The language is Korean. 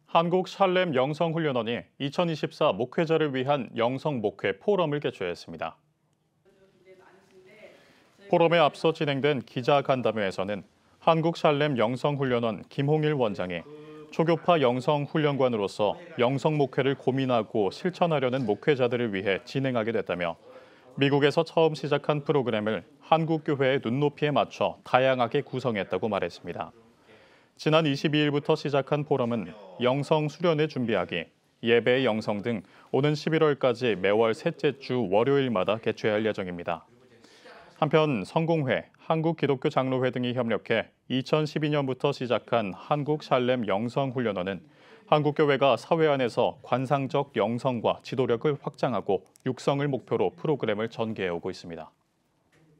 한국 샬렘 영성훈련원이 2024 목회자를 위한 영성 목회 포럼을 개최했습니다. 포럼에 앞서 진행된 기자 간담회에서는 한국 샬렘 영성훈련원 김홍일 원장이 초교파 영성훈련관으로서 영성 목회를 고민하고 실천하려는 목회자들을 위해 진행하게 됐다며 미국에서 처음 시작한 프로그램을 한국 교회의 눈높이에 맞춰 다양하게 구성했다고 말했습니다. 지난 22일부터 시작한 포럼은 영성 수련회 준비하기, 예배의 영성 등 오는 11월까지 매월 셋째 주 월요일마다 개최할 예정입니다. 한편 성공회, 한국기독교장로회 등이 협력해 2012년부터 시작한 한국 샬렘 영성훈련원은 한국교회가 사회 안에서 관상적 영성과 지도력을 확장하고 육성을 목표로 프로그램을 전개해오고 있습니다.